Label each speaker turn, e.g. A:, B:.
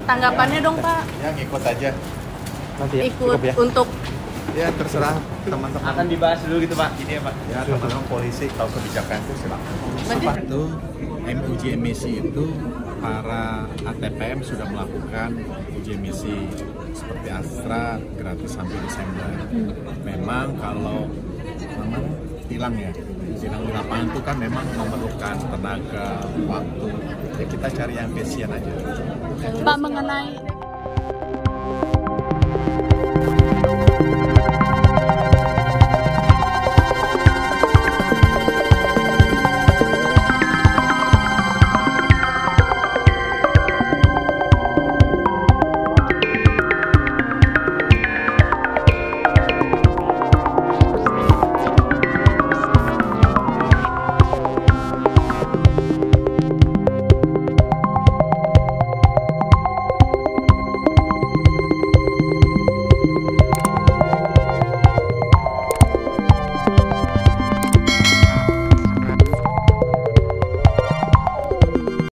A: Tanggapannya dong Pak.
B: Ya ngikut aja.
C: Nanti ya,
A: Ikut
C: ya.
A: untuk
B: Ya terserah teman-teman.
D: Akan dibahas dulu gitu Pak. Ini ya Pak.
B: Ya teman-teman polisi tahu kebijakan itu silakan.
A: Berarti-
B: Itu uji emisi itu para ATPM sudah melakukan uji emisi seperti Astra gratis sampai Desember. Memang kalau memang tilang ya, tilang di lapangan itu kan memang memerlukan tenaga, waktu. Ya kita cari yang efisien aja.
A: Pak mengenai